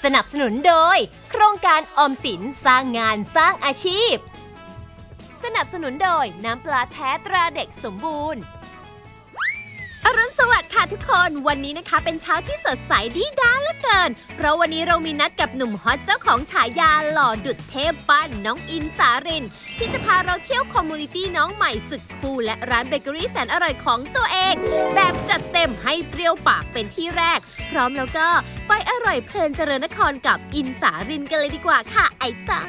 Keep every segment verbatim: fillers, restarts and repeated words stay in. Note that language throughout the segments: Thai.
สนับสนุนโดยโครงการออมสินสร้างงานสร้างอาชีพสนับสนุนโดยน้ำปลาแท้ตราเด็กสมบูรณ์อรุณสวัสดิ์ค่ะทุกคนวันนี้นะคะเป็นเช้าที่สดใสดีด้าเหลือเกินเพราะวันนี้เรามีนัดกับหนุ่มฮอตเจ้าของฉายาหล่อดุจเทพปั้นน้องอินสารินที่จะพาเราเที่ยวคอมมูนิตี้น้องใหม่สุดคูลและร้านเบเกอรี่แสนอร่อยของตัวเองแบบจัดเต็มให้เปรี้ยวปากเป็นที่แรกพร้อมแล้วก็ไปอร่อยเพลินเจริญนครกับอินสารินกันเลยดีกว่าค่ะไอ้ตา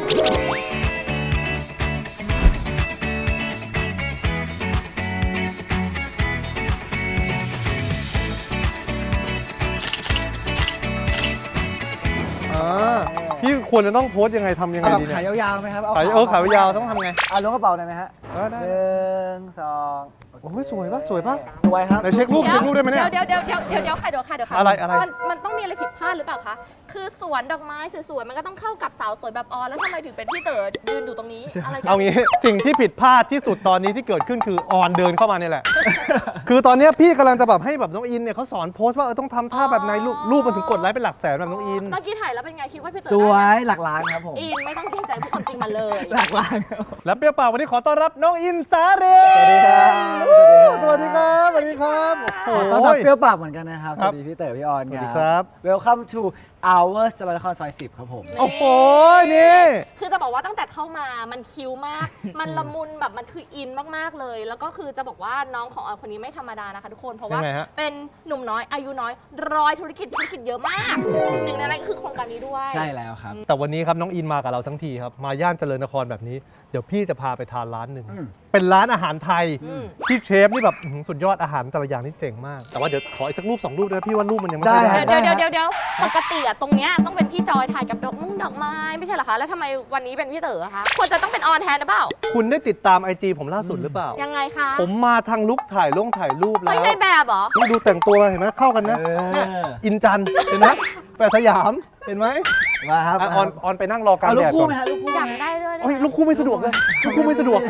พี่ควรจะต้องโพสยังไงทำยังไงดีเนี่ยขายยาวๆไหมครับขายเออขายยาวต้องทำไงเอาล้วงกระเป๋าได้ไหมฮะเออได้หนึ่งสองโอ้ยสวยปะสวยปะสวยครับไหนเช็ครูปเช็ครูปได้ไหมเนี่ยเดี๋ยวเดี๋ยวเดี๋ยวเดี๋ยวเดี๋ยวค่ะเดี๋ยวค่ะเดี๋ยวค่ะอะไรอะไรมันมันต้องมีอะไรผิดพลาดหรือเปล่าคะคือสวนดอกไม้สวยๆมันก็ต้องเข้ากับสาวสวยแบบออนแล้วทำไมถึงเป็นพี่เต๋อยืนอยู่ตรงนี้อะไรเอางี้สิ่งที่ผิดพลาดที่สุดตอนนี้ที่เกิดขึ้นคือออนเดินเข้ามาเนี่ยแหละคือตอนนี้พี่กำลังจะแบบให้แบบน้องอินเนี่ยเขาสอนโพสว่าเออต้องทำท่าแบบไหนรูปรูปมันถึงกดไลค์เป็นหลักแสนแบบน้องอินเมื่อกี้ถ่ายแล้วเป็นไงคิดว่าพี่เต๋อสวยหลักล้านครับผมอินไม่ต้องเกรงใจผู้คนจริงมาเลยหลักล้านแล้วเปรี้ยวปากวันนี้ขอต้อนรับน้องอินสารินสวัสดีครับสวัสดีครับสวัสดีครับขอต้อนรับเปรี้ยวปากเหมือนกันนะครับสวัสดีพี่เต๋อพี่ออนสวัสดีครับ Welcome to our จราจรนครซอยสิบครับผมโอ้โหนี่คือจะบอกว่าตั้งแต่เข้ามามันคิ้วมากมันละมุนแบบมันคืออินมากๆเลยแล้วก็คือจะบอกว่าน้องของออนคนนี้ไม่ธรรมดานะคะทุกคนเพราะว่าเป็นหนุ่มน้อยอายุน้อยร้อยธุรกิจธุรกิจเยอะมากหนึ่งในนั้นก็คือโครงการนี้ด้วยใช่แล้วครับแต่วันนี้ครับน้องอินมากับเราทั้งทีครับมาย่านเจริญนครแบบนี้เดี๋ยวพี่จะพาไปทานร้านหนึ่งเป็นร้านอาหารไทยที่เชฟนี่แบบสุดยอดอาหารแต่ละอย่างนี่เจ๋งมากแต่ว่าเดี๋ยวขออีกสักรูปสองรูปนะพี่ว่ารูปมันยังไม่ได้เดี๋ยวเดี๋ยวเดี๋ยวเดี๋ยวปกติอะตรงเนี้ยต้องเป็นพี่จอยถ่ายกับดอกมุ้งดอกไม้ไม่ใช่เหรอคะแล้วทำไมวันนี้เป็นพี่เต๋อคะควรจะต้องเป็นออนแทนหรือเปล่าคุณได้ติดตามไอจีผมล่าสุดหรือเปล่ายังไงคะผมมาทางลุกถ่ายลงถ่ายรูปแล้วในแบบเหรอนี่ดูแต่งตัวเห็นไหมเข้ากันนะอินจันเห็นไหมแฝดสยามเห็นไหมมาครับออนออนไปนั่งรอกลางแดดก่อนลูกคู่ไหมฮะลูกคู่อยากได้ด้วยลูกคู่ไม่สะดวกเลยลูกคู่ไม่สะดวก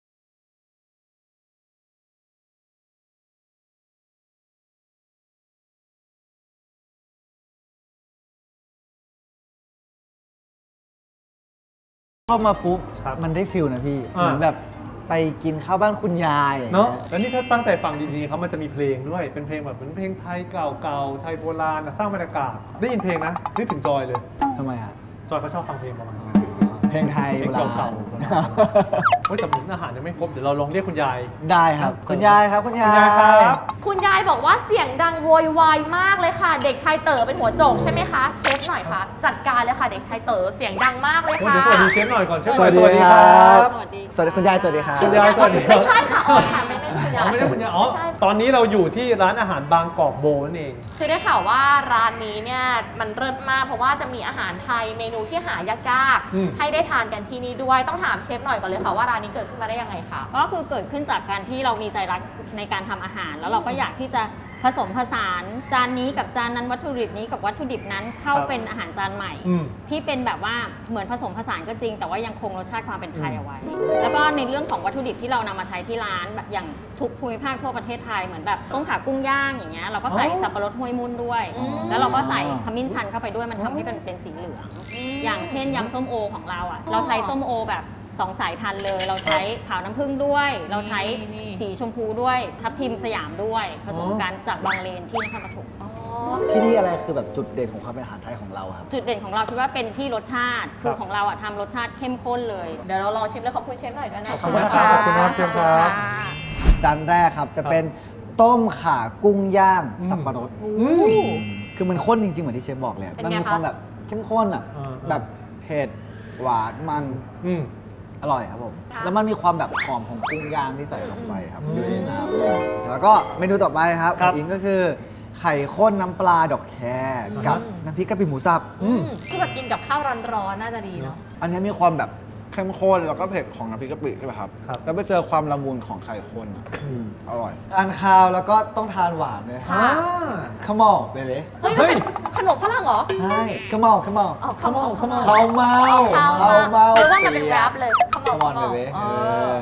เข้ามาปุ๊บมันได้ฟิลนะพี่เหมือนแบบไปกินข้าวบ้านคุณยายเนาะแล้วนี่ถ้าตั้งใจฟังดีๆเขามันจะมีเพลงด้วยเป็นเพลงแบบเหมือนเพลงไทยเก่าๆไทยโบราณสร้างบรรยากาศได้ยินเพลงนะนึกถึงจอยเลยทำไมฮะจอยเขาชอบฟังเพลงประมาณนั้นเพลงไทยโบราณเก่าๆว่าแต่ผมอาหารยังไม่ครบเดี๋ยวเราลองเรียกคุณยายได้ครับคุณยายครับคุณยายครับคุณยายบอกว่าเสียงดังโวยวายมากเลยค่ะเด็กชายเต๋อเป็นหัวโจกใช่ไหมคะเชฟหน่อยค่ะจัดการเลยค่ะเด็กชายเต๋อเสียงดังมากเลยค่ะสวัสดีเชฟหน่อยก่อนเชฟสวัสดีครับสวัสดีสวัสดีคุณยายสวัสดีครับคุณยายสวัสดีไม่ใช่ค่ะอ๋อค่ะไม่ได้คุณยายไม่ได้คุณยายอ๋อตอนนี้เราอยู่ที่ร้านอาหารบางกอกโบนั่นเองคือได้ข่าวว่าร้านนี้เนี่ยมันเลิศมากเพราะว่าจะมีอาหารไทยเมนูที่หายากๆให้ได้ทานกันที่นี่ด้วยต้องถามเชฟหน่อยก่อนเลยค่ะว่าร้านนี้เกิดขึ้นมาได้ยังไงคะก็คือเกิดขึ้นจากการที่เรามีใจรักในการทำอาหารแล้วเราก็อยากที่จะผสมผสานจานนี้กับจานนั้นวัตถุดิบนี้กับวัตถุดิบนั้นเข้าเป็นอาหารจานใหม่ที่เป็นแบบว่าเหมือนผสมผสานก็จริงแต่ว่ายังคงรสชาติความเป็นไทยเอาไว้แล้วก็ในเรื่องของวัตถุดิบที่เรานำมาใช้ที่ร้านแบบอย่างทุกภูมิภาคทั่วประเทศไทยเหมือนแบบต้มขากุ้งย่างอย่างเงี้ยเราก็ใส่สับปะรดห้วยมุ่นด้วยแล้วเราก็ใส่ขมิ้นชันเข้าไปด้วยมันทำให้เป็นเป็นสีเหลืองอย่างเช่นยำส้มโอของเราอ่ะเราใช้ส้มโอแบบสองสายพันธุ์เลยเราใช้ขาวน้ำผึ้งด้วยเราใช้สีชมพูด้วยทับทิมสยามด้วยผสมกันจากบางเลนที่นครปฐมที่นี่อะไรคือแบบจุดเด่นของความเป็นอาหารไทยของเราครับจุดเด่นของเราคิดว่าเป็นที่รสชาติคือของเราอะทำรสชาติเข้มข้นเลยเดี๋ยวเราลองชิมแล้วขอบคุณเชฟหน่อยด้วยนะขอบคุณครับขอบคุณครับเชฟครับจานแรกครับจะเป็นต้มข่ากุ้งย่างสับปะรดคือมันข้นจริงๆเหมือนที่เชฟบอกเลยมันมีความแบบเข้มข้นอะแบบเผ็ดหวานมันอร่อยครับผมแล้วมันมีความแบบหอมของกุ้งย่างที่ใส่ลงไปครับอยู่ในน้ำแล้วก็เมนูต่อไปครับอินก็คือไข่ข้นน้ำปลาดอกแคกับน้ำพริกกะปิหมูสับคือแบบกินกับข้าวร้อนๆน่าจะดีเนาะอันนี้มีความแบบเข้มข้นแล้วก็เผ็ดของน้ำพริกกะปิใช่ไหมครับแล้วไปเจอความละมุนของไข่ข้นอร่อยทานข้าวแล้วก็ต้องทานหวานเลยค่ะข้าวเม่าไปเลยเฮ้ยมันเป็นขนมฝรั่งเหรอใช่ข้าวเม่าข้าวเม่าข้าวเม่าข้าวเม่าข้าวเม่าข้าวเม่าหรือว่ามันเป็นแรปเลยข้าวเม่าไปเลย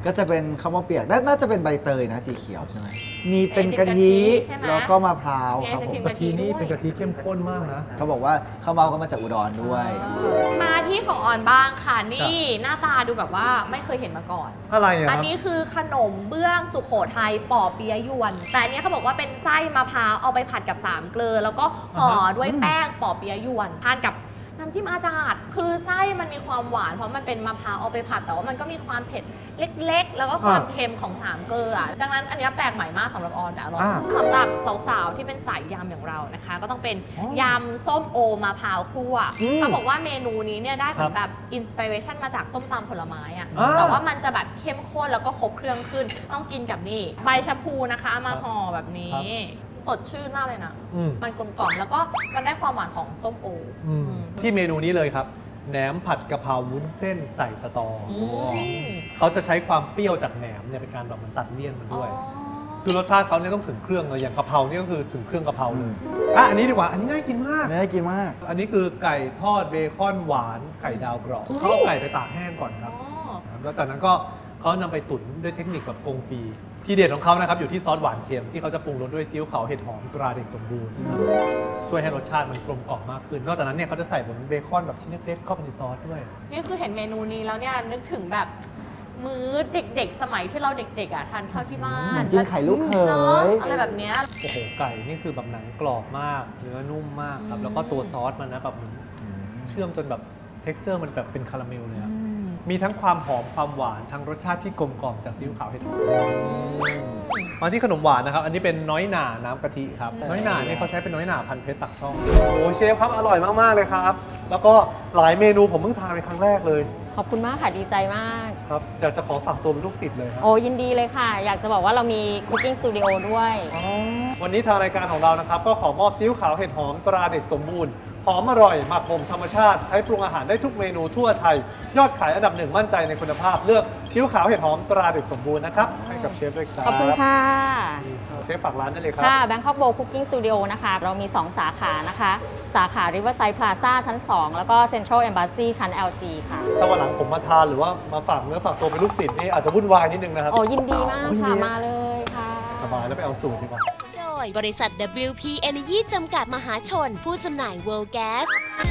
ก็จะเป็นข้าวเม่าเปียกน่าจะเป็นใบเตยนะสีเขียวใช่ไหมมีเป็นกะทิแล้วก็มะพร้าวครับผมกะทินี่เป็นกะทิเข้มข้นมากนะเขาบอกว่าข้าวเม่าก็มาจากอุดรด้วยมาที่ของออนบ้างค่ะนี่หน้าตาดูแบบว่าไม่เคยเห็นมาก่อนอะไรอ่ะอันนี้คือขนมเบื้องสุโขทัยป่อเปี๊ยะยวนแต่อันนี้เขาบอกว่าเป็นไส้มะพร้าวเอาไปผัดกับสามเกลือแล้วก็ห่อด้วยแป้งป่อเปี๊ยะยวนทานกับน้ำจิ้มอาจาดคือไส้มันมีความหวานเพราะมันเป็นมะพร้าวเอาไปผัดแต่ว่ามันก็มีความเผ็ดเล็กๆแล้วก็ความเค็มของสามเกลือดังนั้นอันนี้แปลกใหม่มากสำหรับออนแต่อร่อยสำหรับสาวๆที่เป็นสายยำอย่างเรานะคะก็ต้องเป็นยำส้มโอมะพร้าวคั่วเขาบอกว่าเมนูนี้เนี่ยได้เหมือนแบบอินสปิเรชันมาจากส้มตำผลไม้อะแต่ว่ามันจะแบบเข้มข้นแล้วก็ครบเครื่องขึ้นต้องกินกับนี่ใบชะพูนะคะมาห่อแบบนี้สดชื่นมากเลยนะมันกลมกล่อมแล้วก็มันได้ความหวานของส้มโอที่เมนูนี้เลยครับแหนมผัดกะเพราวุ้นเส้นใส่สตอเขาจะใช้ความเปรี้ยวจากแหนมเนี่ยเป็นการแบบมันตัดเลี่ยนมันด้วยคือรสชาติเขาเนี่ยต้องถึงเครื่องเลยอย่างกะเพราเนี่ยก็คือถึงเครื่องกะเพราเลยอ่ะอันนี้ดีกว่าอันนี้ง่ายกินมากง่ายกินมากอันนี้คือไก่ทอดเบคอนหวานไข่ดาวกรอบเขาเอาไก่ไปตากแห้งก่อนครับแล้วจากนั้นก็เขานำไปตุ๋นด้วยเทคนิคแบบกงฟีทีเด็ดของเขานะครับอยู่ที่ซอสหวานเค็มที่เขาจะปรุงรสด้วยซีอิ๊วขาวเห็ดหอมตราเด็กสมบูรณ์ช่วยให้รสชาติมันกลมกล่อมมากขึ้นนอกจากนั้นเนี่ยเขาจะใส่บนเบคอนแบบชิ้นเล็กๆเข้าไปในซอสด้วยนี่คือเห็นเมนูนี้แล้วเนี่ยนึกถึงแบบมื้อเด็กๆสมัยที่เราเด็กๆอ่ะทานข้าวที่บ้านกินไข่ลูกเขยอะไรแบบเนี้ยโอ้โหไก่นี่คือแบบหนังกรอบมากเนื้อนุ่มมากครับแล้วก็ตัวซอสมันนะแบบเชื่อมจนแบบเท็กซ์เจอร์มันแบบเป็นคาราเมลเลยมีทั้งความหอมความหวานทั้งรสชาติที่กลมกล่อมจากซีอิ๊วขาวเห็ดหอมมาที่ขนมหวานนะครับอันนี้เป็นน้อยหน่าน้ำกะทิครับน้อยหน่าเนี่ยเขาใช้เป็นน้อยหน่าพันเพชรปักช่องโอ้เชฟครับอร่อยมากๆเลยครับแล้วก็หลายเมนูผมเพิ่งทานเป็นครั้งแรกเลยขอบคุณมากค่ะดีใจมากครับจะจะขอฝากตัวเป็นลูกศิษย์เลยครับโอ้ยินดีเลยค่ะอยากจะบอกว่าเรามีคุกกิ้งสตูดิโอด้วยวันนี้ทางรายการของเรานะครับก็ขอมอบซีอิ๊วขาวเห็ดหอมตราเด็กสมบูรณ์หอมอร่อยหมักผมธรรมชาติใช้ปรุงอาหารได้ทุกเมนูทั่วไทยยอดขายอันดับหนึ่งมั่นใจในคุณภาพเลือกซีอิ๊วขาวเห็ดหอมตราเด็กสมบูรณ์นะครับให้กับเชฟด้วยครับขอบคุณค่ะเชฟฝากร้านได้เลยครับค่ะ Bangkok Bowl Cooking Studio นะคะเรามีสองสาขานะคะสาขา Riverside Plaza ชั้นสองแล้วก็ Central Embassy ชั้น แอล จี ค่ะถ้าวันหลังผมมาทานหรือว่ามาฝากเนื้อฝากตัวเป็นลูกศิษย์นี่อาจจะวุ่นวายนิดนึงนะครับโอ้ยินดีมากค่ะมาเลยค่ะสบายแล้วไปเอาสูตรดีกว่าโดยบริษัท ดับเบิลยู พี Energy จำกัดมหาชนผู้จำหน่าย World Gas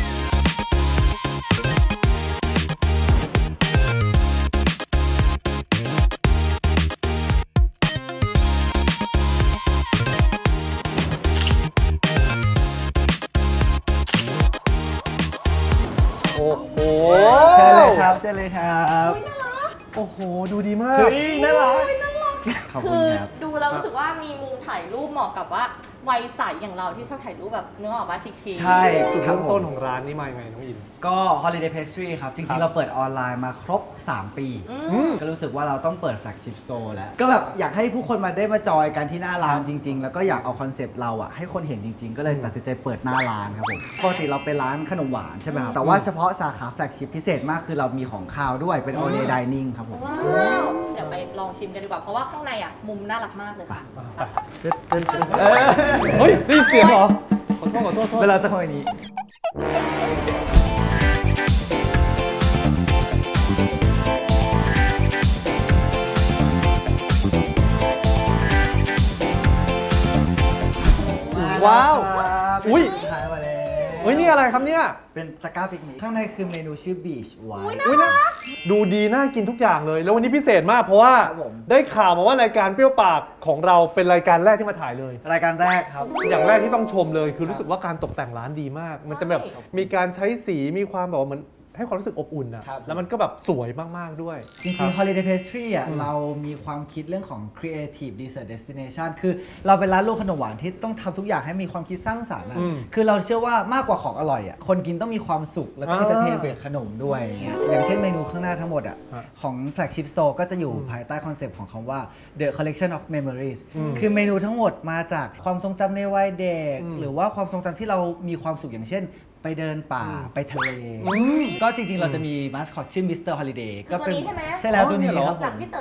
โอ้โหเชิญเลยครับเชิญเลยครับโอ้โหดูดีมากเฮ้ยน่ารักคือดูแล้วรู้สึกว่ามีมุมถ่ายรูปเหมาะกับว่าวัยใสอย่างเราที่ชอบถ่ายรูปแบบเนื้อออกมาชิคๆใช่จุดเริ่มต้นของร้านนี้มายังไงน้องอินก็ Holiday Pastry ครับจริงๆเราเปิดออนไลน์มาครบสามปีก็รู้สึกว่าเราต้องเปิด Flagship Store แล้วก็แบบอยากให้ผู้คนมาได้มาจอยกันที่หน้าร้านจริงๆแล้วก็อยากเอาคอนเซปต์เราอะให้คนเห็นจริงๆก็เลยตัดสินใจเปิดหน้าร้านครับผมปกติเราเป็นร้านขนมหวานใช่ไหมครับแต่ว่าเฉพาะสาขา Flagship พิเศษมากคือเรามีของคาวด้วยเป็น All Day Dining ครับผมว้าวเดี๋ยวไปลองชิมกันดีกว่าเพราะว่าข้างในอะมุมน่ารักมากเลยค่ะเฮ้ยนี่เสียงเหรอขอโทษขอโทษเวลาจะทำอย่างนี้ว้าวอุ้ยท้ายมาแล้วเฮ้ยนี่อะไรครับเนี่ยเป็นตะกร้าปิกนิกข้างในคือเมนูชื่อ Beach Wine ดูดีน่ากินทุกอย่างเลยแล้ววันนี้พิเศษมากเพราะว่าได้ข่าวมาว่ารายการเปรี้ยวปากของเราเป็นรายการแรกที่มาถ่ายเลยรายการแรกครับอย่างแรกที่ต้องชมเลยคือรู้สึกว่าการตกแต่งร้านดีมากมันจะแบบมีการใช้สีมีความแบบเหมือนให้ความรู้สึกอบอุ่นนะแล้วมันก็แบบสวยมากๆด้วยจริงๆ Holiday Pastry อ่ะเรามีความคิดเรื่องของ Creative Dessert Destination คือเราเป็นร้านลูกขนมหวานที่ต้องทำทุกอย่างให้มีความคิดสร้างสรรค์นะคือเราเชื่อว่ามากกว่าของอร่อยอ่ะคนกินต้องมีความสุขแล้วก็เอนเตอร์เทนไปกับขนมด้วยอย่างเงี้ยอย่างเช่นเมนูข้างหน้าทั้งหมดอ่ะของ Flagship Store ก็จะอยู่ภายใต้คอนเซปต์ของคำว่า The Collection of Memories คือเมนูทั้งหมดมาจากความทรงจำในวัยเด็กหรือว่าความทรงจำที่เรามีความสุขอย่างเช่นไปเดินป่าไปทะเลก็จริงๆเราจะมีมาสคอตชื่อมิสเตอร์ฮอลิเดย์ก็เป็นใช่ไหมใช่แล้วตัวนี้ครับหลังพี่เต๋อเนี่ย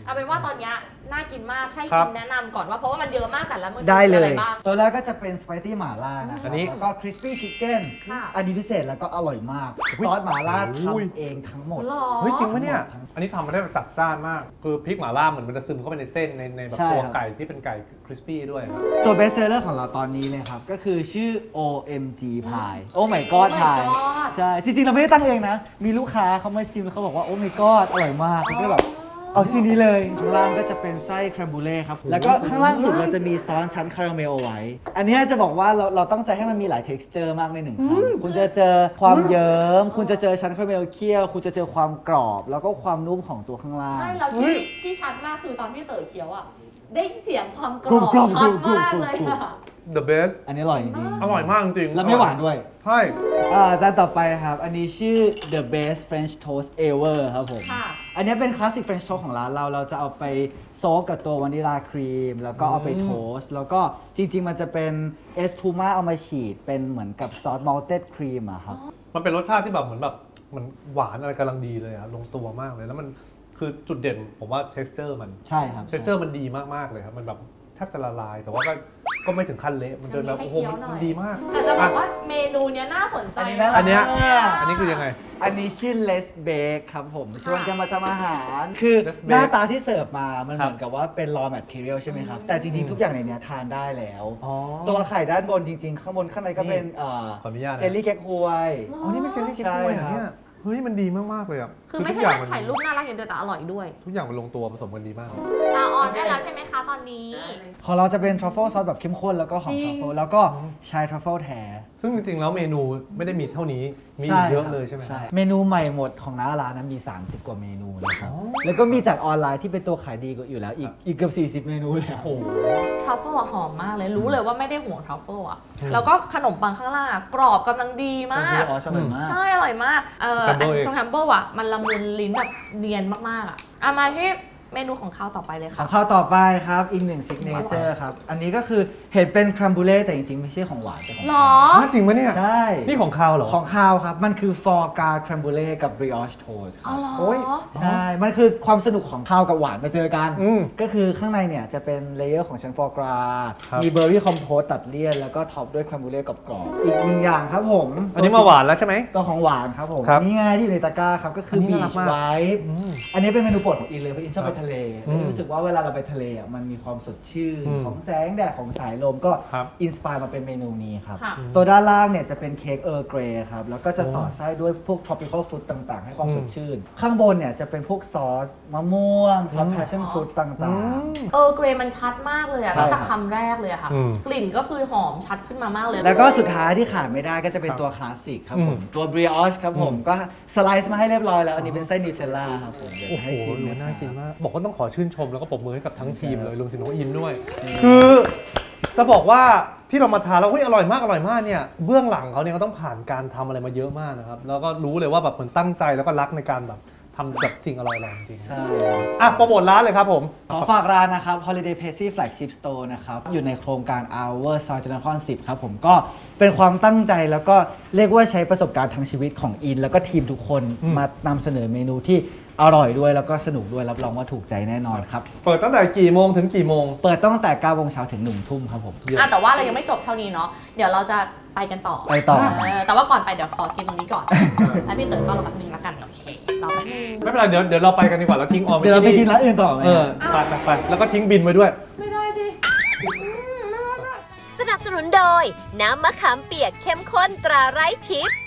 เอาเป็นว่าตอนนี้น่ากินมากให้อินแนะนำก่อนว่าเพราะว่ามันเยอะมากแต่ละมื้อได้เลยอะไรบ้างตัวแรกก็จะเป็นสไปซี่หม่าล่านะครับอันนี้แล้วก็คริสปี้ชิคเก้นค่ะอันนี้พิเศษแล้วก็อร่อยมาก ซอสหม่าล่าทำเองทั้งหมดหรอเฮ้ยจริงปะเนี่ย อันนี้ทำมาได้แบบจัดจ้านมาก คือพริกหม่าล่าเหมือนมันจะซึมเข้าไปในเส้นในในแบบใช่ตัวครับไก่ที่เป็นไก่คริสปี้ด้วยครับตัวเบสเซอร์ของเราตอนนี้เลยครับ ก็คือชื่อ โอ เอ็ม จี Pie โอ้ my god Oh my Pie god ใช่ จริงๆ เราไม่ได้ตั้งเองนะ มีลูกค้าเขามาชิมแล้วเขาบอกว่า โอ้ my god อร่อยมากเขาก็แบบเอาชื่อนี้เลย ข้างล่างก็จะเป็นไส้แครมบูเล่ครับ แล้วก็ข้างล่างสุดเราจะมีซอสชั้นคาราเมลเอาไว้ อันนี้จะบอกว่าเราเราตั้งใจให้มันมีหลาย texture มากในหนึ่งครั้งคุณจะเจอความเยิ้มคุณจะเจอชั้นคาราเมลเคี่ยวคุณจะเจอความกรอบ แล้วก็ความนุ่มของตัวข้างล่างใช่เราที่ที่ชัดมากคือตอนที่เต๋อเคี้ยวอ่ะได้เสียงความกรกรุอบบ กรอบชัดกรุบมากกรุบเลยกรุบอะ The best อันนี้อร่อยจริงอร่อยมากจริงๆแล้วไม่หวานด้วยใช่อ่าจานต่อไปครับ อันนี้ชื่อ The Best French Toast Ever ครับผมค่ะอันนี้เป็นคลาสสิก French Toast ของร้านเรา เราจะเอาไปโซกกับตัววานิลาครีม แล้วก็เอาไปโทสต์แล้วก็จริงๆ มันจะเป็นเอสพูม่าเอามาฉีด เป็นเหมือนกับซอสมัลเต็ดครีมอะครับมันเป็นรสชาติที่แบบเหมือนแบบเหมันหวานอะไรกำลังดีเลยอะลงตัวมากเลย แล้วมันคือจุดเด่นผมว่า texture มันใช่ครับ texture มันดีมากๆเลยครับ มันแบบแทบจะละลาย แต่ว่าก็ก็ไม่ถึงขั้นเละ มันเดินแบบโอ้โหมันมันดีมากแต่จะบอกว่าเมนูเนี้ยน่าสนใจอันนี้น่าอันเนี้ยมากอันนี้คือยังไงอันนี้ชื่อ Let's Bake ครับผมชวนกันมาทำอาหาร คือ Let's หน้า Bake ตาที่เสิร์ฟมา มันครับเหมือนกับว่าเป็น raw material ใช่ไหมครับ แต่จริงๆ ทุกอย่างในเนี้ยทานได้แล้วอ๋อตัวไข่ด้านบนจริงๆ ข้างบนข้างในก็เป็นนี่เอ่อขออนุญาตนะเจลลี่เก๊กฮวยอ๋อ นี่เป็นเจลลี่เค้กใช่ด้วยเหรอครับเนี่ย เฮ้ย มันดีมากๆเลยอ่ะคือไม่ทุใช่กอย่างแค่ถ่ายรูปน่ารักอย่างเดียวแต่อร่อยด้วยทุกอย่างมันลงตัวผสมกันดีมากตาออนได้แล้วใช่ไหมคะตอนนี้ของเราจะเป็นทรัฟเฟิลซอสแบบเข้มข้นแล้วก็หอมจริทงรัฟเฟิลแล้วก็ใช้ทรัฟเฟิลแท้ซึ่งจริงๆ แล้วเมนูไม่ได้มีเท่านี้ มีอีกเยอะเลยใช่ไหมครับเมนูใหม่หมดของร้านร้านนั้นมี สามสิบ กว่าเมนูนะครับอ๋อแล้วก็มีจากออนไลน์ที่เป็นตัวขายดีกว่าอยู่แล้วอีกอีกเกือบสี่สิบ เมนูเลยโอ้โหทรัฟเฟิลอะหอมมากเลยรู้เลยว่าไม่ได้ห่วงทรัฟเฟิลอะอืมแล้วก็ขนมปังข้างล่างอะกรอบกำลังดีมากอ๋อชอบมากใช่ อร่อยมาก เอ่อ Scramble แอนสโตรแฮมเบิลอะมันละมุนลิ้นแบบเนียนมากๆอะอ่ะมาที่เมนูของข้าวต่อไปเลยขอค่ะงข้าวต่อไปครับ อีกหนึ่งซิกเนเจอร์ครับ อันนี้ก็คือเห็นเป็นครัมบูเล่แต่จริงๆ ไม่ใช่ของหวานแต่ของหรออ้าวจริงปะเนี่ยใช่นี่ของข้าวเหรอของข้าวครับ มันคือฟอร์กาครัมบูเล่กับบริออชโทสคอ๋รัอบ เหรอโอ้ยใช่ มันคือความสนุกของข้าวกับหวานมาเจอกันอืมก็คือข้างในเนี่ยจะเป็นเลเยอร์ของชั้นฟอร์กราครับมีเบอร์รี่คอมโพสตัดเลี่ยน แล้วก็ท็อปด้วยครัมบูเล่กรอบๆอีกหนึ่งอย่างครับผมอันนี้มาหวานแล้วใช่ไหมตัวของหวานครับผมครับนี่ไงที่อยู่ในตะกร้าครับ ก็คืออันนี้บีน่ารัชกมากไวท์อืมอันนี้เป็นเมนูโปรดของอินเลยเพราะอินชอบไปทะเลอืมรู้สึกว่าเวลาเราไปทะเลอ่ะมันมีความสดชื่นอืมของแสงแดดของสายลมก็ครับอินสปายมาเป็นเมนูนี้ครับค่ะตัวด้านล่างเนี่ยจะเป็นเค้กเออร์เกรย์ครับ แล้วก็จะโอ้สอดไส้ด้วยพวก tropical fruit ต่างๆ ให้ความอืมสดชื่น ข้างบนเนี่ยจะเป็นพวกซอสมะม่วง ซอสอืม passion fruit ต่างเออเกรย์มันชัดมากเลยอะใช่ตั้งแต่ครับคำแรกเลยอะค่ะอืมกลิ่นก็คือหอมชัดขึ้นมามากเลยๆ แล้วก็สุดท้ายที่ขาดไม่ได้ก็จะเป็นครับตัวคลาสสิกครับอืมผม ตัว brioche ครับผมอืมก็สไลซ์มาให้เรียบร้อยแล้ว อันนี้เป็นไส้นิวเทลล่าครับผมเดี๋ยวโอ้โหให้ชิมดูนะน่ากินครับมาก บอกว่าต้องขอชื่นชมแล้วก็ปรบมือให้กับทั้งทีมเลยรวมถึงน้องอินด้วย คือจะบอกว่าที่เรามาทานแล้วเฮ้ยอร่อยมากอร่อยมากเนี่ยเบื้องหลังเขาเนี่ยก็ต้องผ่านการทำอะไรมาเยอะมากนะครับ แล้วก็รู้เลยว่าแบบเหมือนตั้งใจแล้วก็รักในการแบบทำแบบสิ่งอร่อยๆจริงๆใช่อ่ะโปรโมทร้านเลยครับผมขอฝากร้านนะครับ Holiday Pastry Flagship Store นะครับ อยู่ในโครงการ Hour ซอยจตุรนครสิบครับผมก็เป็นความตั้งใจแล้วก็เรียกว่าใช้ประสบการณ์ทางชีวิตของอิน แล้วก็ทีมทุกคนอืมมานำเสนอเมนูที่อร่อยด้วยแล้วก็สนุกด้วยรับรองว่าถูกใจแน่นอนครับเปิดตั้งแต่กี่โมงถึงกี่โมงเปิดตั้งแต่เก้าโมงเช้าถึงหนึ่งทุ่มครับผมอ่ะแต่ว่าเรายังไม่จบเท่านี้เนาะ เดี๋ยวเราจะไปกันต่อไปต่อเออแต่ว่าก่อนไปเดี๋ยวขอกินตรงนี้ก่อนแล้วพี่เต๋อก็รอแป๊บนึงแล้วกัน โอเครอแป๊บนึงไม่เป็นไรเดี๋ยวเดี๋ยวเราไปกันดีกว่าแล้วทิ้งออมว้เดี๋ยวเราไปที่กินร้านอื่นต่อไหมเออไปไปไปแล้วก็ทิ้งบินไว้ด้วยไม่ได้ดิอืมไม่ได้ไม่ได้สนับสนุนโดย น้ำมะขามเปียกเข้มข้นตราไร้ทิพย์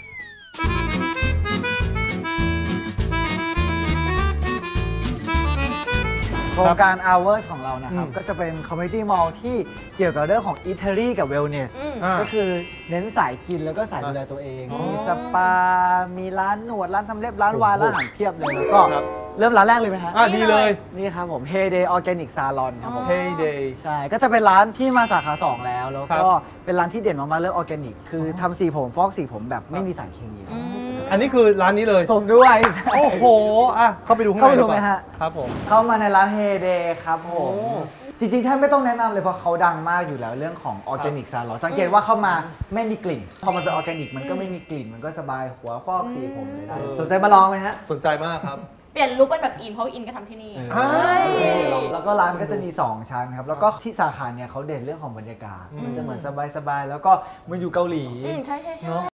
โครงการ Hours ของเรานะครับอืมก็จะเป็น Community Mall ที่เกี่ยวกับเรื่องของ Eatery กับ Wellness อืมอ่าก็คือเน้นสายกินแล้วก็สายดูแลตัวเองอ๋อมีสปา มีร้านหนวด ร้านทำเล็บ ร้านวายโอ้โหร้านอาหารเพียบเลย แล้วก็ครับเริ่มร้านแรกเลยไหมฮะอ่ะดีเลยนี่ครับผม Heyday Organic Salon ครับผม Heyday ใช่ ก็จะเป็นร้านที่มาสาขา สอง แล้ว แล้วครัก็บเป็นร้านที่เด่นมากๆเรื่องออร์แกนิก คือทำสีผม ฟอกสีผมแบบไม่มีสารเคมีอืมอันนี้คือร้านนี้เลยผมด้วยโอ้โหอ่ะเข้าไปดูข้างในเข้าไปดูก่อนไหมฮะครับผมเข้ามาในร้าน Heyday ครับผมโอ้จริงๆแทบไม่ต้องแนะนำเลยเพราะเขาดังมากอยู่แล้วเรื่องของออร์แกนิกซาลอนสังเกตว่าเข้ามาไม่มีกลิ่น พอมันเป็นออร์แกนิกมันก็ไม่มีกลิ่น มันก็สบายหัวฟอกสีผมเลยได้สนใจมาลองไหมฮะสนใจมากครับเปลี่ยนลุคเป็นแบบอินเพราะอินก็ทำที่นี่แล้วก็ร้านก็จะมีสองชั้นครับแล้วก็ที่สาขาเนี่ยเขาเด่นเรื่องของบรรยากาศมันจะเหมือนสบายๆแล้วก็มันอยู่เกาหลีใช่ใช่ใช่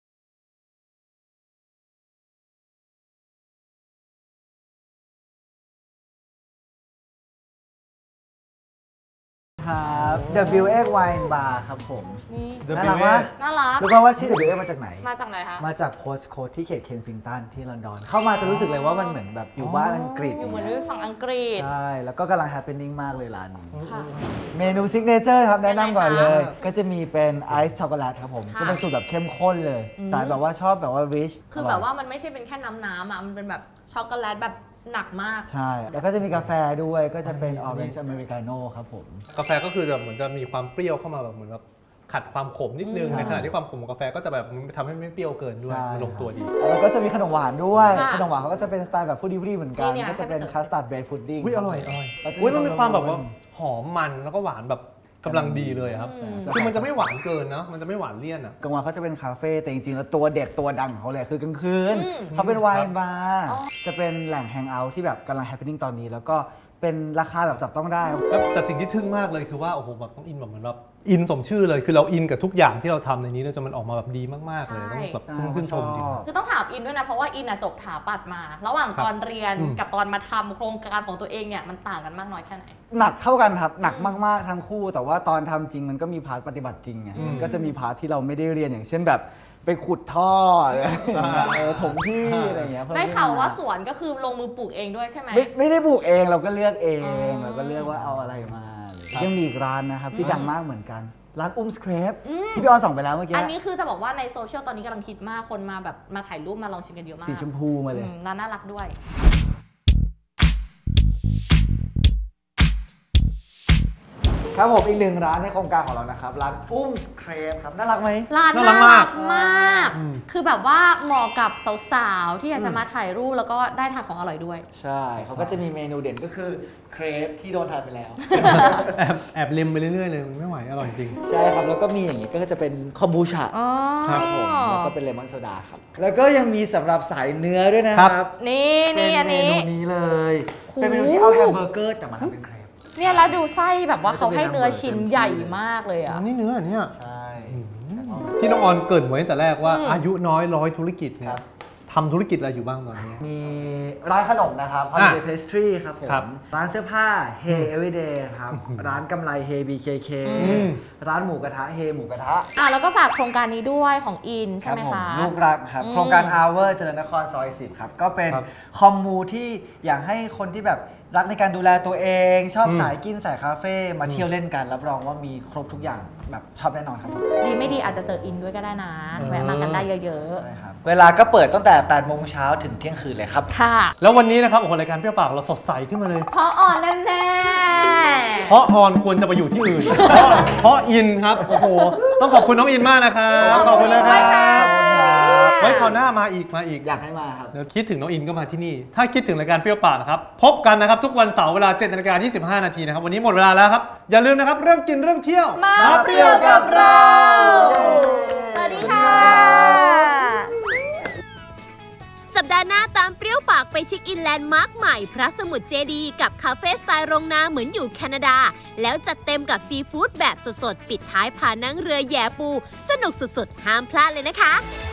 ครับ ดับเบิลยู เอ็กซ์ Wine Bar ครับผมน่ารักมากน่ารักรู้ป่าวว่าชื่อ ดับเบิลยู เอ็กซ์ มาจากไหนมาจากไหนคะมาจากโพสต์โค้ดที่เขตเคนซิงตันที่ลอนดอนเข้ามาจะรู้สึกเลยว่ามันเหมือนแบบอยู่บ้านอังกฤษอยู่เหมือนอยู่ฝั่งอังกฤษใช่แล้วก็กำลังแฮปปี้นิ่งมากเลยร้านนี้เมนูซิกเนเจอร์ครับแนะนำก่อนเลยก็จะมีเป็นไอซ์ช็อกโกแลตครับผมจะเป็นสูตรแบบเข้มข้นเลยสายแบบว่าชอบแบบว่าริชคือแบบว่ามันไม่ใช่เป็นแค่น้ำน้ำอ่ะมันเป็นแบบช็อกโกแลตแบบหนักมากใช่แล้วก็จะมีกาแฟด้วยก็จะเป็น Orange Americano ครับผมกาแฟก็คือจะเหมือนจะมีความเปรี้ยวเข้ามาแบบเหมือนแบบขัดความขมนิดนึงในขณะที่ความขมของกาแฟก็จะแบบทำให้ไม่เปรี้ยวเกินด้วยมันลงตัวดีแล้วก็จะมีขนมหวานด้วยขนมหวานเขาก็จะเป็นสไตล์แบบพูดดีๆเหมือนกันก็จะเป็นคัสตาร์ดเบรดพุดดิ้งอุ้ยอร่อยอร่อยอุ้ยมันมีความแบบว่าหอมมันแล้วก็หวานแบบกำลังดีเลยครับคือมันจะไม่หวานเกินนะมันจะไม่หวานเลี่ยนอ่ะกลางวันเขาจะเป็นคาเฟ่แต่จริงๆแล้วตัวเด็ดตัวดังของเขาเลยคือกลางคืนเขาเป็นไวน์บาร์จะเป็นแหล่งแฮงเอาท์ที่แบบกำลังแฮปปี้นิ่งตอนนี้แล้วก็เป็นราคาแบบจับต้องได้แล้วแต่สิ่งที่ทึ่งมากเลยคือว่าโอ้โหแบบต้องอินแบบเหมือนแบบอินสมชื่อเลยคือเราอินกับทุกอย่างที่เราทำในนี้แล้วจนมันออกมาแบบดีมากๆเลยต้องแบบต้องชื่นชมจริงคือต้องถามอินด้วยนะเพราะว่าอินจบถาปัดมาระหว่างตอนเรียนกับตอนมาทำโครงการของตัวเองเนี่ยมันต่างกันมากน้อยแค่ไหนหนักเท่ากันครับหนักมากๆทั้งคู่แต่ว่าตอนทำจริงมันก็มีพาร์ทปฏิบัติจริงไงก็จะมีพาร์ทที่เราไม่ได้เรียนอย่างเช่นแบบไปขุดท่อถมที่อะไรอย่างเงี้ยได้ข่าวว่าสวนก็คือลงมือปลูกเองด้วยใช่ไหมไม่ได้ปลูกเองเราก็เลือกเองเราก็เลือกว่าเอาอะไรมายังมีอีกร้านนะครับที่ดังมากเหมือนกันร้านอุ้มสเครปที่พี่ออนส่งไปแล้วเมื่อกี้อันนี้คือจะบอกว่าในโซเชียลตอนนี้กำลังฮิตมากคนมาแบบมาถ่ายรูปมาลองชิมกันเยอะมากสีชมพูมาเลยร้านน่ารักด้วยครับผมอีกหนึ่งร้านในโครงการของเรานะครับร้านอุ้มสเครปครับน่ารักไหมร้านน่ารักมากคือแบบว่าเหมาะกับสาวๆที่อยากจะมาถ่ายรูปแล้วก็ได้ทานของอร่อยด้วยใช่เขาก็จะมีเมนูเด่นก็คือเครปที่โดนทานไปแล้วแอบแอบเล็มไปเรื่อยๆเลยไม่ไหวอร่อยจริงใช่ครับแล้วก็มีอย่างนี้ก็จะเป็นคอมบูชาครับผมแล้วก็เป็นเลมอนโซดาครับแล้วก็ยังมีสำหรับสายเนื้อด้วยนะครับนี่นี่อันนี้เมนูนี้เลยเป็นเมนูที่เอาแฮมเบอร์เกอร์แต่มาทำเป็นเครปเนี่ยแล้วดูไส้แบบว่าเขาให้เนื้อชิ้นใหญ่มากเลยอ่ะนี่เนื้อเนี่ยใช่ที่น้องออนเกริ่นไว้ตั้งแต่แรกว่าอายุน้อยร้อยธุรกิจเนี่ยทำธุรกิจอะไรอยู่บ้างตอนนี้มีร้านขนมนะครับ Holiday Pastry ครับผมร้านเสื้อผ้า Hey Everyday ครับร้านกำไร Hey บี เค เค ร้านหมูกระทะ Hey หมูกระทะอ่ะแล้วก็ฝากโครงการนี้ด้วยของอินใช่ไหมคะลูกรักครับโครงการ Hour เจริญนครซอยสิบครับก็เป็นคอมมูที่อยากให้คนที่แบบรักในการดูแลตัวเองชอบสายกินสายคาเฟ่มาเที่ยวเล่นกันรับรองว่ามีครบทุกอย่างแบบชอบแน่นอนครับดีไม่ดีอาจจะเจออินด้วยก็ได้นะแวะมากันได้เยอะๆใช่ครับเวลาก็เปิดตั้งแต่แปดโมงเช้าถึงเที่ยงคืนเลยครับค่ะแล้ววันนี้นะครับโอ้โหรายการเปรี้ยวปากเราสดใสขึ้นมาเลยเพราะอ่อนแน่ๆเพราะออนควรจะไปอยู่ที่อื่นเพราะอินครับโอ้โหต้องขอบคุณน้องอินมากนะครับขอบคุณนะครับไว้คราวหน้ามาอีกมาอีกอยากให้มาครับเดี๋ยวคิดถึงน้องอินก็มาที่นี่ถ้าคิดถึงรายการเปรี้ยวปากนะครับพบกันนะครับทุกวันเสาร์เวลา เจ็ดนาฬิกายี่สิบห้านาทีนะครับวันนี้หมดเวลาแล้วครับอย่าลืมนะครับเรื่องกินเรื่องเที่ยวมาเปรี้ยวกับเราสวัสดีค่ะสัปดาห์หน้าตามเปรี้ยวปากไปเช็คอินแลนด์มาร์คใหม่พระสมุทรเจดีย์กับคาเฟ่สไตล์โรงนาเหมือนอยู่แคนาดาแล้วจัดเต็มกับซีฟู้ดแบบสดๆปิดท้ายพานั่งเรือแย่ปูสนุกสุดๆห้ามพลาดเลยนะคะ